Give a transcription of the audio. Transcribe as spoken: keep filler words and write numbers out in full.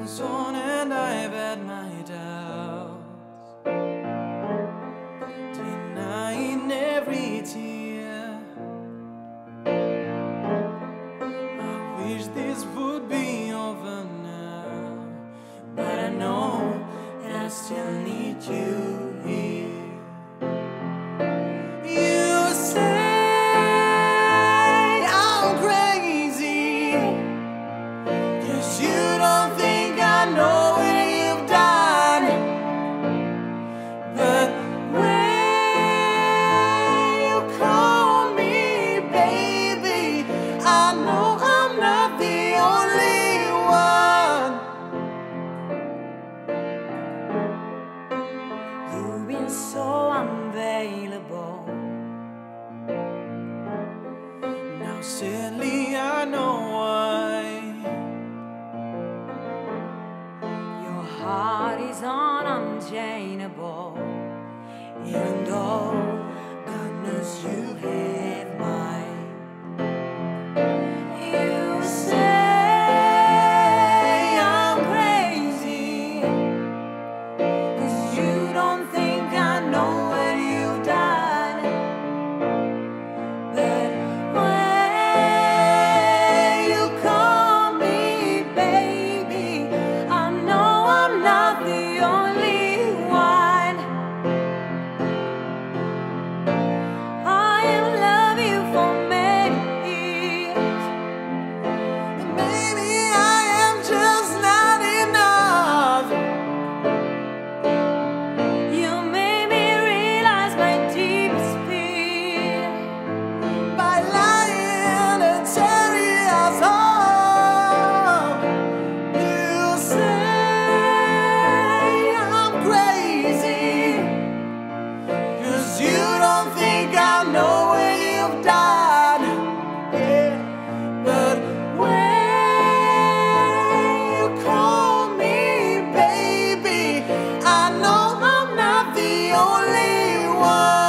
on and I've had my doubts, denying every tear. I wish this would be over now, but I know that I still need you here. You say I'm crazy, 'cause you don't think I know what you've done. But when you call me baby, I know I'm not the only one. You've been so unavailable. Now sadly I know why. Your heart is unchainable, even though God knows you have mine. You say I'm crazy, 'cause you don't think I know what you've done. But when you call me baby, I know I'm not the only one. I have loved you for many years, and maybe I am just not enough. You made me realize my deepest fear by lying and tearing us apart. You say I'm crazy, 'cause you don't think I know what you've done. Yeah. But when you call me baby, I know I'm not the only one.